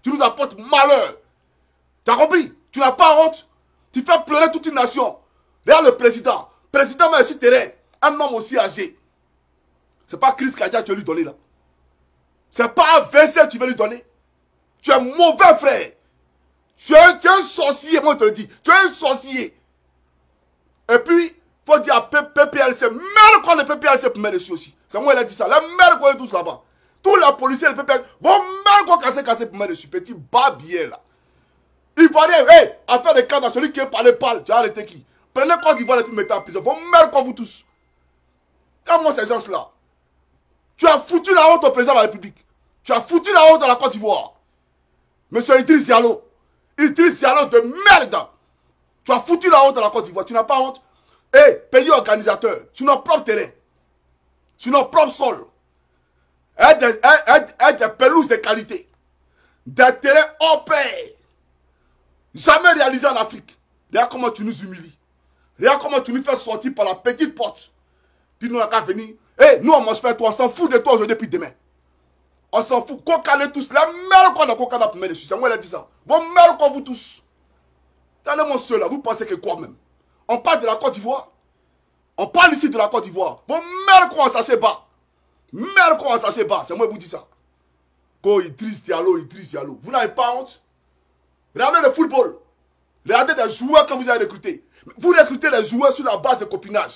Tu nous apportes malheur. Tu as compris? Tu n'as pas honte. Tu fais pleurer toute une nation. Regarde le président. Le président m'a sur terrain. Un homme aussi âgé. C'est pas Chris Kadia que tu veux lui donner là. C'est pas Vincent que tu veux lui donner. Tu es mauvais frère. Tu es un sorcier, moi je te le dis. Tu es un sorcier. Et puis, il faut dire à PPLC, merde qu'on les PPLC pour mettre dessus aussi. C'est moi qui ai dit ça. La merde qu'on est tous là-bas. Tous les policiers, les PPLC, vont merde qu'on casser pour mettre dessus. Petit babier là. Il va dire, hey, affaire de cadre, celui qui est parlé parle. Tu as arrêté qui? Prenez Côte d'Ivoire et puis mettez en prison. Vos merde qu'on vous tous. Comment ces gens-là? Tu as foutu la honte au président de la République. Tu as foutu la honte à la Côte d'Ivoire. Monsieur Idriss Diallo. Idriss Diallo de merde. Tu as foutu la honte à la Côte d'Ivoire. Tu n'as pas honte. Hey, pays organisateur. Sur nos propres terrains. Sur nos propres sols. Aide des pelouses de qualité. Des terrains hors pair. Jamais réalisé en Afrique. Regarde comment tu nous humilies. Regarde comment tu nous fais sortir par la petite porte. Puis nous, on a qu'à venir. Hey, nous, on mange pas toi. On s'en fout de toi aujourd'hui puis demain. On s'en fout. Cocané tous. La merde qu'on a cocané pour mettre dessus. C'est moi qui ai dit ça. Vos merde qu'on vous tous. Regardez mon seul là. Vous pensez que quoi même? On parle de la Côte d'Ivoire. On parle ici de la Côte d'Ivoire. Vos merde qu'on a sachet bas. Merde qu'on a sachet bas. C'est moi qui vous dis ça. Ko Idriss Diallo, Idriss Diallo. Vous n'avez pas honte? Regardez le football. Regardez des joueurs que vous avez recrutés. Vous recrutez les joueurs sur la base de copinage.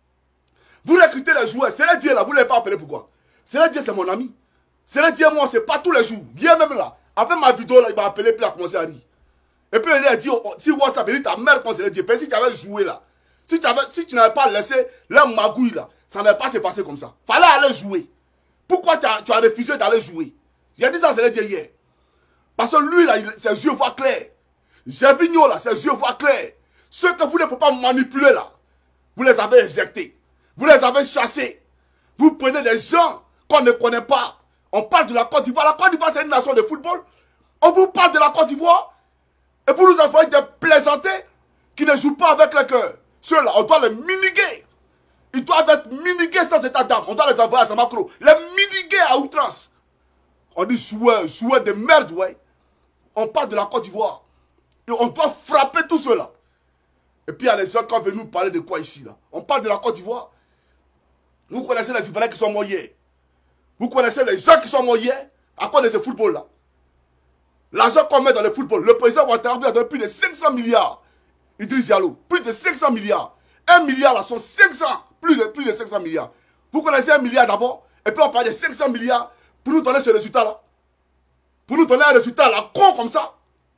Vous recrutez les joueurs. C'est le Dieu là. Vous ne l'avez pas appelé pourquoi? C'est le Dieu, c'est mon ami. C'est le Dieu, moi, c'est pas tous les jours. Hier même là. Après ma vidéo là, il m'a appelé puis il a commencé à rire. Et puis il a dit, si WhatsApp, il dit ta mère quand c'est le Dieu. Si tu avais joué là. Si tu n'avais pas laissé la magouille là, ça n'allait pas se passer comme ça. Fallait aller jouer. Pourquoi tu as refusé d'aller jouer? J'ai dit ça, c'est le Dieu hier. Parce que lui là, ses yeux voient clair. Gervinho là, ses yeux voient clair. Ceux que vous ne pouvez pas manipuler là, vous les avez éjectés. Vous les avez chassés. Vous prenez des gens qu'on ne connaît pas. On parle de la Côte d'Ivoire. La Côte d'Ivoire, c'est une nation de football. On vous parle de la Côte d'Ivoire. Et vous nous envoyez des plaisantés qui ne jouent pas avec le cœur. Ceux-là, on doit les miniguer. Ils doivent être minigués sans état d'âme. On doit les envoyer à Samakro. Les miniguer à outrance. On dit joueurs de merde, ouais. On parle de la Côte d'Ivoire. Et on doit frapper tout cela. Et puis il y a les gens qui viennent nous parler de quoi ici, là. On parle de la Côte d'Ivoire. Vous connaissez les Ivoiriens qui sont morts hier. Vous connaissez les gens qui sont morts hier à cause de ce football-là. L'argent qu'on met dans le football. Le président Ouattara a donné plus de 500 milliards. Idriss Diallo, plus de 500 milliards. 1 milliard là sont 500. Plus de 500 milliards. Vous connaissez 1 milliard d'abord. Et puis on parle de 500 milliards pour nous donner ce résultat-là. Pour nous donner un résultat là, con comme ça.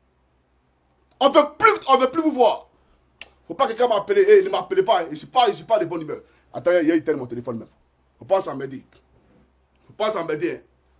On ne veut plus vous voir. Faut pas que quelqu'un m'appelle. Hey, ne m'appelez pas. Je ne suis pas de bonne humeur. Attends, il y a eu mon téléphone même. Faut pas s'embêter. Faut pas s'embêter. Hein.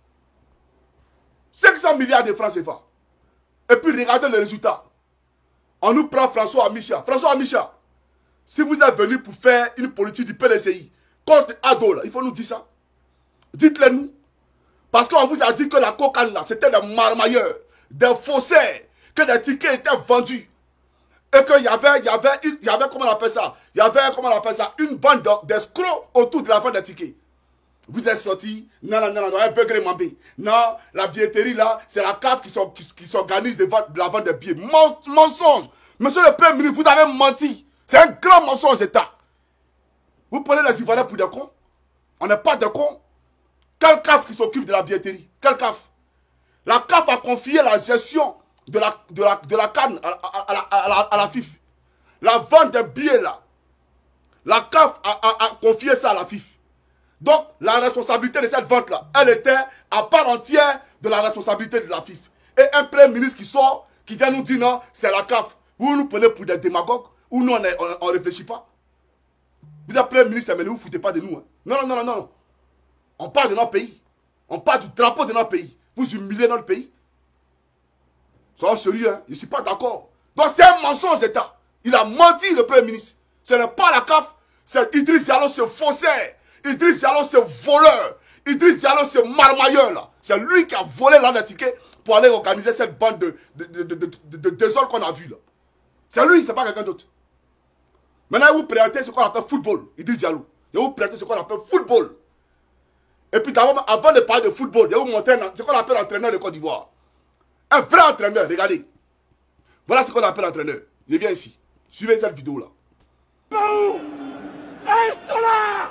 500 milliards de francs CFA. Et puis regardez le résultat. On nous prend François Amicha. François Amicha, si vous êtes venu pour faire une politique du PDCI contre Ado, là, il faut nous dire ça. Dites-le nous. Parce qu'on vous a dit que la cocaïne là, c'était des marmailleurs, des faussaires, que des tickets étaient vendus. Et qu'il y avait, comment on appelle ça? Il y avait, comment on appelle ça? Une bande d'escrocs autour de la vente des tickets. Vous êtes sortis, non, un peu grémambé. Non, la billetterie là, c'est la CAF qui s'organise de la vente des billets. Mensonge. Monsieur le Premier ministre, vous avez menti. C'est un grand mensonge d'État. Vous prenez les Ivoiriens pour des cons? On n'est pas des cons. Quelle CAF qui s'occupe de la billetterie? Quelle CAF? La CAF a confié la gestion de la canne à la FIF. La vente des billets là. La CAF a confié ça à la FIF. Donc, la responsabilité de cette vente-là, elle était à part entière de la responsabilité de la FIF. Et un Premier ministre qui sort, qui vient nous dire non, c'est la CAF. Vous nous prenez pour des démagogues, ou nous, on ne réfléchit pas. Vous êtes Premier ministre, mais ne vous foutez pas de nous. Hein. Non. On parle de notre pays. On parle du drapeau de notre pays. Vous humiliez notre pays. Soyons sérieux, hein. Je ne suis pas d'accord. Donc, c'est un mensonge d'État. Il a menti, le Premier ministre. Ce n'est pas la CAF, c'est Idriss Diallo, ce faussaire. Idriss Diallo, ce voleur. Idriss Diallo, ce marmailleur là. C'est lui qui a volé l'an des tickets pour aller organiser cette bande de désordre qu'on a vu là. C'est lui, c'est pas quelqu'un d'autre. Maintenant, il vous présentez ce qu'on appelle football, Idriss Diallo. Il vous présentez ce qu'on appelle football. Et puis d'abord, avant de parler de football, il vous montrer ce qu'on appelle entraîneur de Côte d'Ivoire. Un vrai entraîneur, regardez. Voilà ce qu'on appelle entraîneur. Je viens ici. Suivez cette vidéo-là. Reste là!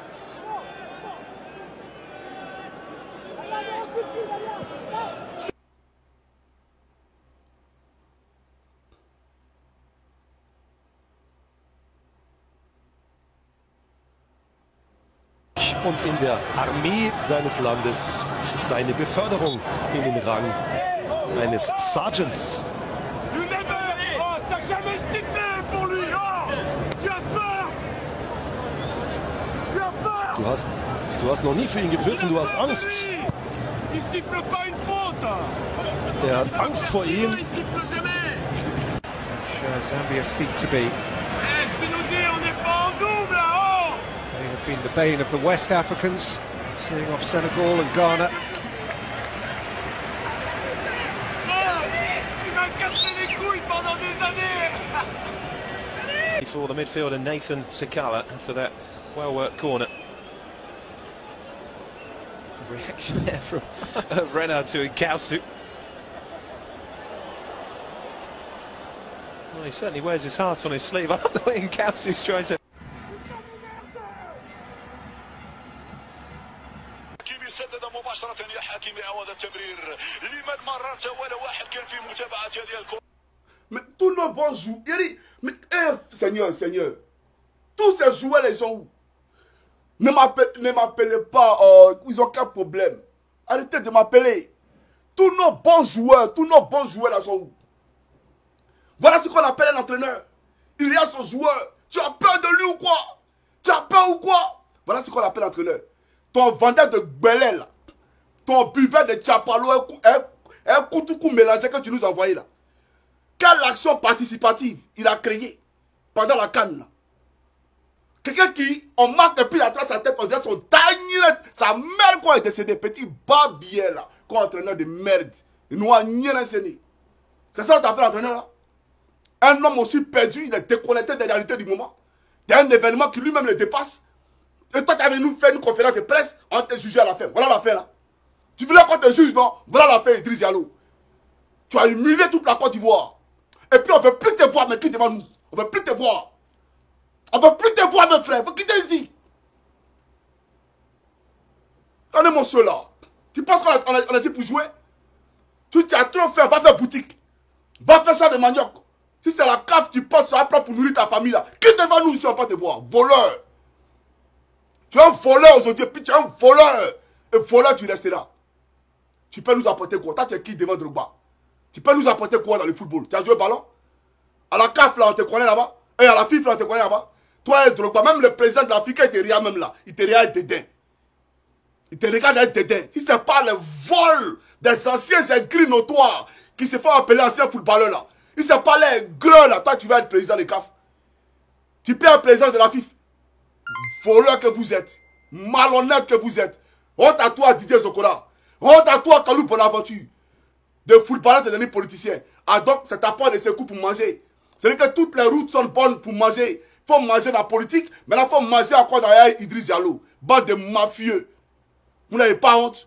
Und in der Armee seines Landes seine Beförderung in den Rang eines Sergeants. Oh, t'as jamais sifflé pour lui! Oh, tu as peur! Tu as peur! Du hast noch nie für ihn gepfiffen, du hast Angst. Il siffle pas une faute! Er hat Angst vor ihm. Il siffle jamais! Zambia seek to be. Spinozzi, on n'est pas en double là! Oh! They have been the bane of the West Africans, seeing off Senegal and Ghana. Il m'a cassé les couilles pendant des années! For the midfielder Nathan Sakala after that well-worked corner. A reaction there from Renard to Nkausu. Well, he certainly wears his heart on his sleeve. I love the way Nkausu's trying to... سدد مباشرة يا حكيمي عوض التمرير لمن مرات ولا واحد كان في متابعة هذه الكرة. Mais tous nos bons joueurs, mais Seigneur, Seigneur, tous ces joueurs, ils sont où? Ne m'appelez pas, ils ont qu'un problème. Arrêtez de m'appeler. Tous nos bons joueurs là sont où? Voilà ce qu'on appelle un entraîneur. Il y a son joueur. Tu as peur de lui ou quoi? Tu as peur ou quoi? Voilà ce qu'on appelle entraîneur. Ton vendeur de gbelé là, ton buveur de chapalo, un koutoukou mélangé que tu nous as envoyé là. Quelle action participative il a créée pendant la canne? Quelqu'un qui, on marque et puis la trace sa tête, on dirait son dernier, sa mère quand elle est décédée, petit babier là, comme entraîneur de merde. Il nous a nié l'enseigné. C'est ça qu'on appelle entraîneur là? Un homme aussi perdu, il est déconnecté des réalités du moment. Il y a un événement qui lui-même le dépasse. Et toi, tu avais nous fait une conférence de presse, on t'a jugé à la fin. Voilà l'affaire là. Tu voulais qu'on te juge, non? Voilà l'affaire, Idriss Diallo. Tu as humilié toute la Côte d'Ivoire. Et puis on ne veut plus te voir, mais qui devant nous? On ne veut plus te voir. On ne veut plus te voir, mes frères. Il faut quitter ici. Regardez mon soeur là. Tu penses qu'on a essayé pour jouer? Tu as trop fait, va faire boutique. Va faire ça de manioc. Si c'est la cave, tu penses sur la propre pour nourrir ta famille là. Qui devant nous ici, on ne va pas te voir? Voleur. Tu es un voleur aujourd'hui, puis tu es un voleur. Et voleur, tu resteras. Tu peux nous apporter quoi? Toi, tu es qui devant Drogba? Tu peux nous apporter quoi dans le football? Tu as joué au ballon? À la CAF, là, on te connaît là-bas. Et à la FIFA, là, on te connaît là-bas. Toi et Drogba, même le président de l'Afrique, il te regarde même là. Il te regarde avec dédain. Il te regarde avec dédain. Si ce n'est pas le vol des anciens aigris notoires qui se font appeler anciens footballeurs là. Si ce n'est pas les gros là, toi, tu vas être président de CAF. Tu peux être président de la FIFA. Voleur que vous êtes, malhonnête que vous êtes. Honte à toi, Didier Zokora. Honte à toi, Kalou Bonaventure. De footballeur, de devenir politicien. Ah donc, c'est à part de ces coups pour manger. C'est-à-dire que toutes les routes sont bonnes pour manger. Il faut manger dans la politique, mais là, il faut manger encore derrière Idriss Diallo. Bande de mafieux. Vous n'avez pas honte.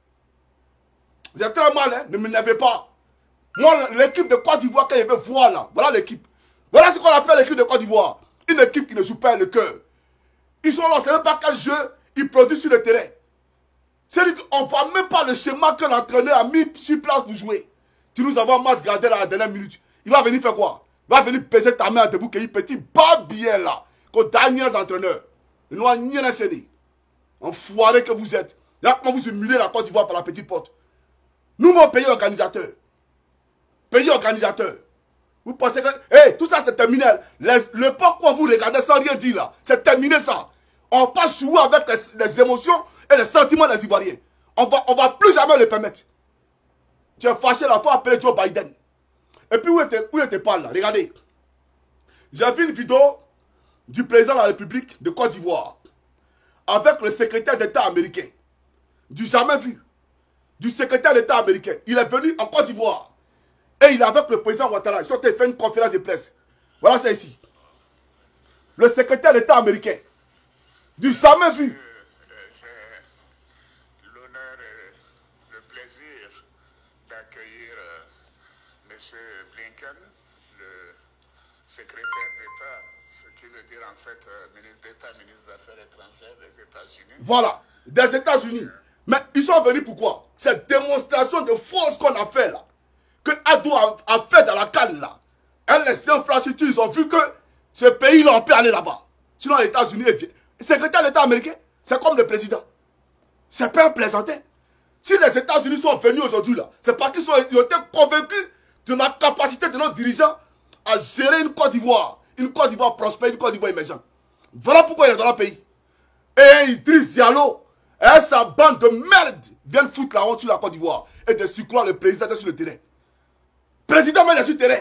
Vous êtes très mal, hein? Ne m'énervez pas. Moi, l'équipe de Côte d'Ivoire, quand je vais voir là, voilà l'équipe. Voilà ce qu'on appelle l'équipe de Côte d'Ivoire. Une équipe qui ne joue pas le cœur. Ils sont là, on ne sait même pas quel jeu ils produisent sur le terrain. C'est-à-dire qu'on ne voit même pas le schéma que l'entraîneur a mis sur place pour jouer. Tu nous avons masse gardé à la dernière minute. Il va venir faire quoi? Il va venir peser ta main à debout, qu'il petit pas bien là. Qu'au dernier d'entraîneur. Il nous a ni rien cédé. Enfoiré que vous êtes. Là, comment vous humiliez la Côte d'Ivoire par la petite porte. Nous, mon pays organisateur. Pays organisateur. Vous pensez que... Hey, tout ça, c'est terminé. Le port où vous regardez sans rien dire là, c'est terminé ça. On va pas jouer avec les émotions et les sentiments des Ivoiriens. On va plus jamais le permettre. Tu es fâché la fois appeler Joe Biden. Et puis où était pas là? Regardez. J'ai vu une vidéo du président de la République de Côte d'Ivoire avec le secrétaire d'État américain. Du jamais vu. Du secrétaire d'État américain. Il est venu en Côte d'Ivoire. Et il est avec le président Ouattara. Ils sont fait une conférence de presse. Voilà, c'est ici. Le secrétaire d'État américain. Du jamais vu. J'ai l'honneur et le plaisir d'accueillir M. Blinken, le secrétaire d'État, ce qui veut dire en fait ministre d'État, ministre des Affaires étrangères des États-Unis. Voilà, des États-Unis. Mais ils sont venus pourquoi? Cette démonstration de force qu'on a fait là, que Ado a fait dans la canne là, et les infrastructures, ils ont vu que ce pays-là, on peut aller là-bas. Sinon, les États-Unis, le secrétaire d'État américain, c'est comme le président. C'est pas un plaisantin. Si les États-Unis sont venus aujourd'hui là, c'est parce qu'ils ont été convaincus de la capacité de nos dirigeants à gérer une Côte d'Ivoire prospère, une Côte d'Ivoire émergente. Voilà pourquoi il est dans le pays. Et Idriss Diallo et sa bande de merde viennent foutre la honte sur la Côte d'Ivoire et de surcroît le président sur le terrain. Président même est sur le terrain.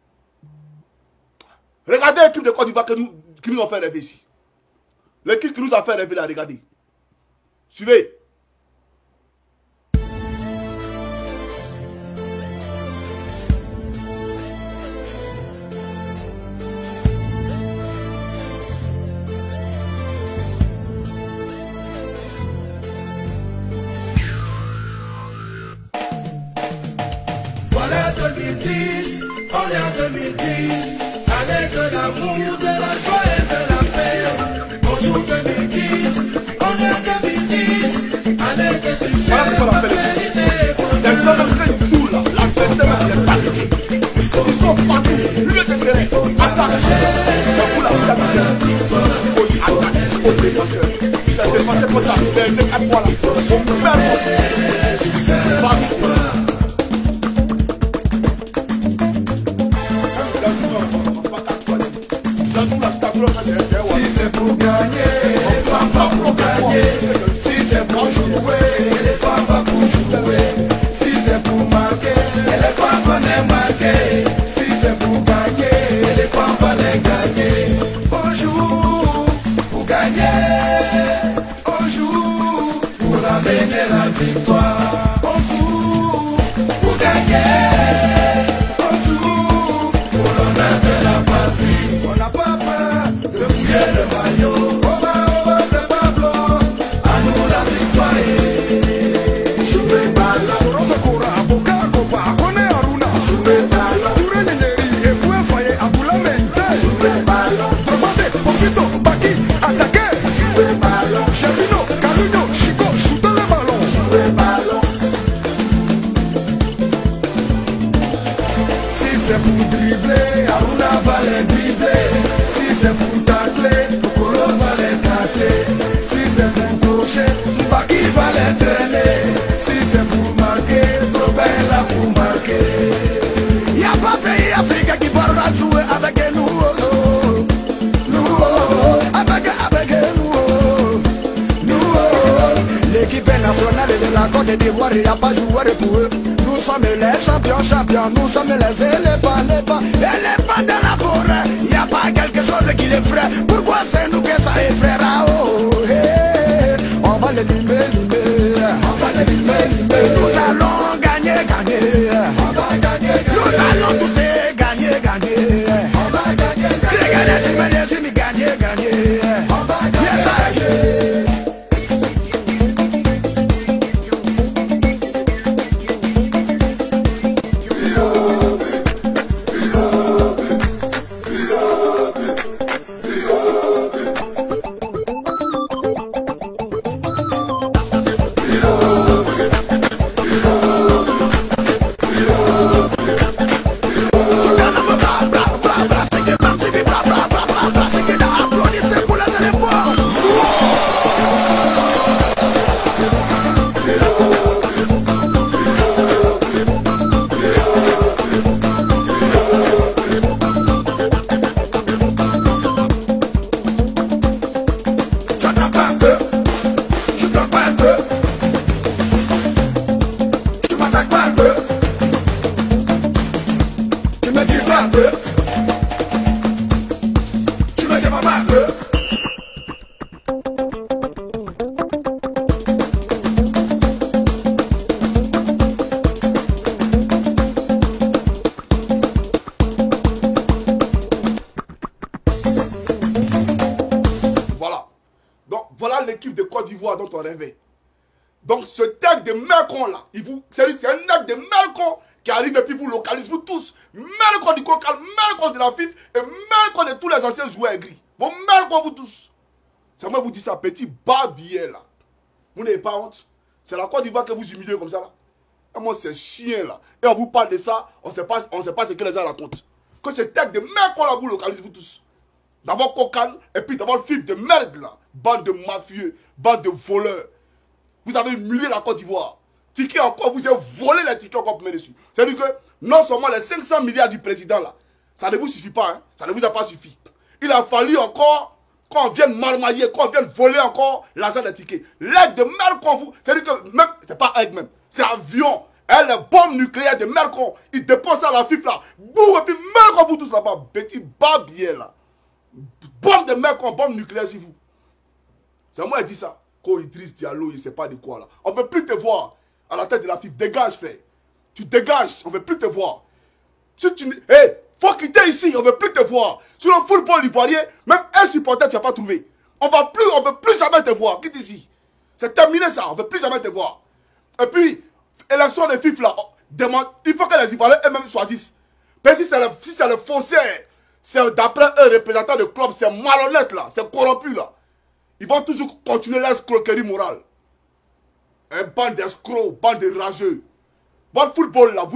Regardez l'équipe de Côte d'Ivoire qui nous ont fait rêver ici. L'équipe qui nous a fait rêver là, regardez. Suivez. Voilà 2010, on est en 2010, année de l'amour, de la joie et de la paix. Bonjour 2010, on est en 2010, année de succès, de prospérité. Les hommes qui jouent là, la fête est partie. Ils sont partis, lui de terrain, attachés. Vous la vous avez attaqué au défenseur. C'est défenseur pour ça, les équipes voilà. On Si c'est pour gagner, les femmes vont pour gagner. Si c'est pour jouer, les femmes vont pour jouer. Si c'est pour marquer, les femmes vont les marquer. Si c'est pour gagner, les femmes vont les gagner. On joue pour gagner, on joue pour amener la victoire. On joue pour gagner, on joue pour l'honneur de la patrie. On n'a pas peur de mouiller le maillot. Oba, c'est Pablo, à nous la victoire. Jouez ballon. Soroso Kora, Aboka, Kopa, Kone Aruna. Jouez ballon. Touré Neneri, Eboué Faye, Aboula Mente. Jouez ballon. Tromade, Popito, Baki, attaquez. Jouez ballon. Chevino, Caluno, Chico, shootez le ballon. Jouez ballon. Si c'est pour dribbler, Aruna va les dribbler. Si c'est pour tacler, Kokoro va les tacler. Si c'est pour gaucher, Baki va les traîner. Si c'est pour marquer, trop belle là pour marquer. Y'a pas pays africain qui pourra jouer avec nous. Avec nous. L'équipe nationale de la Côte d'Ivoire, il n'y a pas joué pour eux. Nous sommes les champions, nous sommes les éléphants de la forêt. Il n'y a pas quelque chose qui les ferait. Pourquoi c'est nous que ça effraiera? Oh, hey, on va les limer. Nous allons gagner. Nous allons tous gagner. On va gagner. Yes, I. L'équipe de Côte d'Ivoire dont on rêvait. Donc ce tag de Mercon là, c'est un acte de Mercon qui arrive et puis vous localisez vous tous. Même contre du Cocal, même contre la FIF et même contre tous les anciens joueurs aigris. Bon, même contre vous tous. C'est moi qui vous dis ça, petit babier là. Vous n'avez pas honte. C'est la Côte d'Ivoire que vous humiliez comme ça là. Et moi c'est chien là. Et on vous parle de ça, on ne sait pas ce que les gens racontent. Que ce texte de merde qu'on la vous localise vous tous. D'abord Cocal et puis d'abord FIF de merde là. Bande de mafieux, bande de voleurs. Vous avez humilié la Côte d'Ivoire. Ticket encore, vous avez volé les tickets encore pour mettre dessus. C'est-à-dire que non seulement les 500 milliards du président là, ça ne vous suffit pas, hein, ça ne vous a pas suffi. Il a fallu encore qu'on vienne marmailler, qu'on vienne voler encore l'argent des tickets. L'aide de merde qu'on vous, c'est-à-dire que même, c'est pas aide même, c'est avion. Et les bombes nucléaires de merde qu'on, ils dépensent à la FIF là. Boum, et puis merde qu'on vous tous là-bas, petit babier là. Bombe de merde qu'on, bombe nucléaire sur vous. C'est moi qui dis ça. Quand Idriss Diallo, il ne sait pas de quoi là. On ne peut plus te voir à la tête de la FIF. Dégage, frère. Tu dégages, on ne veut plus te voir. Si tu... Hey, faut quitter ici, on ne veut plus te voir. Sur le football ivoirien, même un supporter, tu n'as pas trouvé. On ne veut plus jamais te voir. Quitte ici. C'est terminé ça, on ne veut plus jamais te voir. Et puis, élection de FIF là, demande, il faut que les Ivoiriens eux-mêmes choisissent. Mais si c'est le faussaire, c'est d'après un représentant de club, c'est malhonnête là, c'est corrompu là. Ils vont toujours continuer l'escroquerie morale. Un bande d'escrocs, bande de rageux. Votre football là,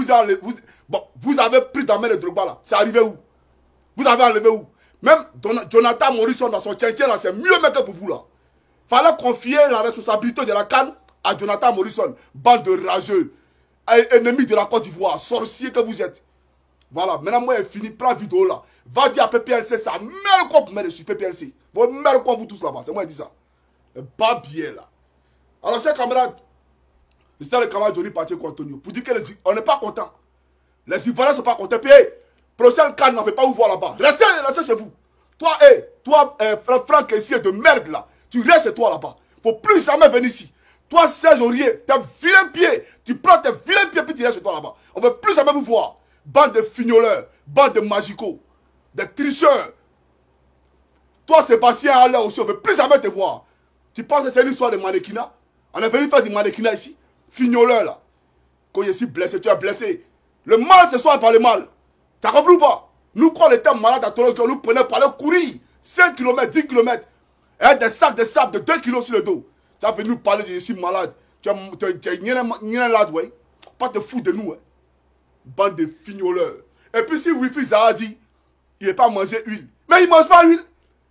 vous avez pris dans main le Drogba là. C'est arrivé où? Vous avez enlevé où? Même Jonathan Morrison dans son tchèque là, c'est mieux même que pour vous là. Fallait confier la responsabilité de la CAN à Jonathan Morrison. Bande de rageux. Ennemi de la Côte d'Ivoire. Sorcier que vous êtes. Voilà, maintenant moi j'ai fini, prends vidéo là. Va dire à PPLC ça. Merde quoi pour mettre dessus PPLC. Bon, merde quoi vous tous là-bas. C'est moi qui dis ça. Le babier là. Alors chers camarades, c'était le camarade Johnny Pacheco Antonio. Pour dire qu'on n'est pas content. Les Ivoiriens ne sont pas contents. Puis, prochaine canne, n'en fait pas vous voir là-bas. Restez chez vous. Toi, Franck Kessier de merde là. Tu restes chez toi là-bas. Faut plus jamais venir ici. Toi, Serge Aurier, tes vilains pieds. Tu prends tes vilains pieds puis tu restes chez toi là-bas. On ne veut plus jamais vous voir. Bande de fignoleurs, bande de magicos, de tricheurs. Toi, Sébastien Allaire aussi, on ne veut plus jamais te voir. Tu penses que c'est une histoire de mannequinat? On est venu faire du mannequinat ici. Fignoleur là. Quand je suis blessé, tu es blessé. Le mal ce soir par le mal. Tu as compris ou pas? Nous, quand on était malades à Toronto, nous prenons par le courir 5 km, 10 km. Et des sacs de sable de 2 kg sur le dos. Tu as venu nous parler de je suis malade. Tu es rien là, ouais. Pas te fous de nous, ouais. Bande de fignoleurs. Et puis si Wifi Zaha dit, il n'est pas mangé huile. Mais il ne mange pas huile.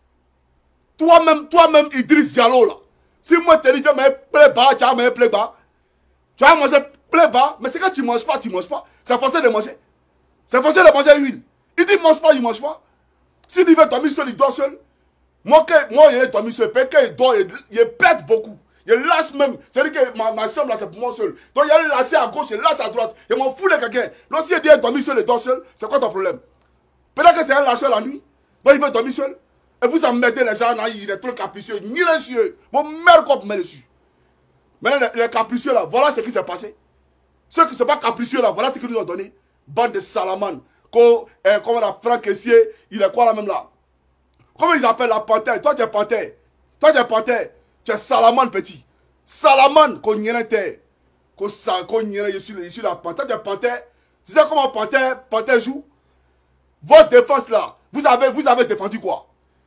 Toi-même, Idriss Diallo, là. Si moi, je te dis, tu vas manger playba. Tu vas manger playba. Mais c'est que tu ne manges pas, tu ne manges pas. C'est forcé de manger. C'est forcé de manger huile. Il dit, mange pas, il ne mange pas. S'il veut dormir seul, il dort seul. Moi, il dormi seul. Quand il dort, il pète beaucoup. Il lâche même. C'est-à-dire que ma chambre là, c'est pour moi seul. Donc il a lâché à gauche, il lâche à droite. Il m'en fout les quelqu'un. Donc s'il dit dormir seul et dort seul, c'est quoi ton problème? Peut-être que c'est un lâcheur la nuit. Donc il veut dormir seul. Et vous emmerdez les gens là, il est trop capricieux. Ni les cieux. Vos mères qu'on met dessus. Mais les capricieux là, voilà ce qui s'est passé. Ceux qui ne sont pas capricieux là, voilà ce qu'ils nous ont donné. Bande de salamandres. Comme on a Franck Kessier, il est quoi là même là? Comment ils appellent la panthère? Toi tu es panthère. Toi tu es panthère. Tu es salamandre petit. Salamandre qu'on y a terre. Qu'on y a ici la panthère. Tu es panthère. Tu sais comment panthère joue? Votre défense là, vous avez défendu quoi?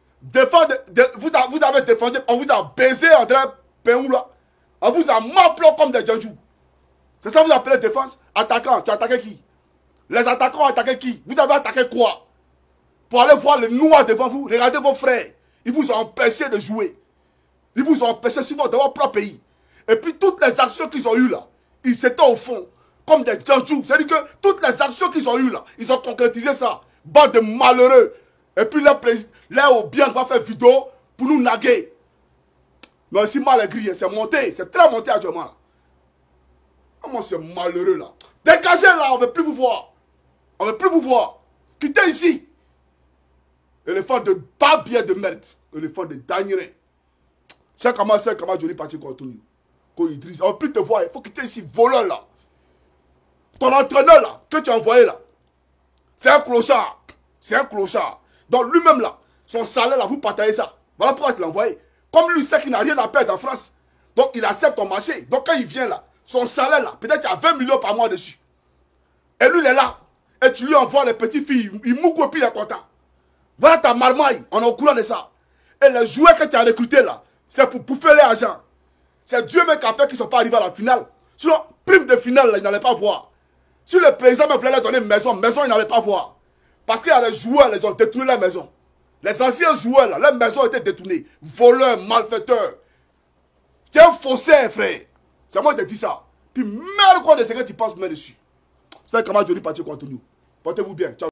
Vous avez défendu, on vous a baisé André Péou là. On vous a marplé comme des djandjous. C'est ça que vous appelez défense? Attaquant, tu as attaqué qui? Les attaquants ont attaqué qui? Vous avez attaqué quoi? Pour aller voir les noirs devant vous, regardez vos frères. Ils vous ont empêché de jouer. Ils vous ont empêché sur votre propre pays. Et puis toutes les actions qu'ils ont eues là, ils s'étaient au fond comme des djandjous. C'est-à-dire que toutes les actions qu'ils ont eues là, ils ont concrétisé ça. Bande de malheureux. Et puis là au bien va faire vidéo pour nous naguer. Mais si mal est grillé, c'est monté. C'est très monté actuellement là. Comment c'est malheureux là? Dégagez là, on ne veut plus vous voir. On ne veut plus vous voir. Quittez ici. Éléphant de babier de merde. Éléphant de Daniel. Chaque camarade fait comme Johnny Pacheco Antonio. On ne veut plus te voir. Il faut quitter ici, voleur là. Ton entraîneur là, que tu as envoyé là, c'est un clochard. C'est un clochard. Donc lui-même là, son salaire là, vous partagez ça. Voilà pourquoi tu l'as envoyé. Comme lui sait qu'il n'a rien à perdre en France. Donc il accepte ton marché. Donc quand il vient là, son salaire là, peut-être qu'il y a 20 millions par mois dessus. Et lui, il est là. Et tu lui envoies les petites filles. Il mougue et puis il est content. Voilà ta marmaille. On est au courant de ça. Et les joueurs que tu as recrutés là, c'est pour bouffer l'argent. C'est Dieu même qui a fait qu'ils ne sont pas arrivés à la finale. Sinon, prime de finale, là, ils n'allaient pas voir. Si le président me voulait leur donner une maison, ils n'allaient pas voir. Parce qu'il y a des joueurs, ils ont détourné la maison. Les anciens joueurs, là, leur maison a été détournée. Voleurs, malfaiteurs. Tu es un faussaire, frère. C'est moi qui te dis ça. Puis merde quoi de ce que tu penses, mais dessus. C'est comment je dis, parti contre nous. Portez-vous bien. Ciao.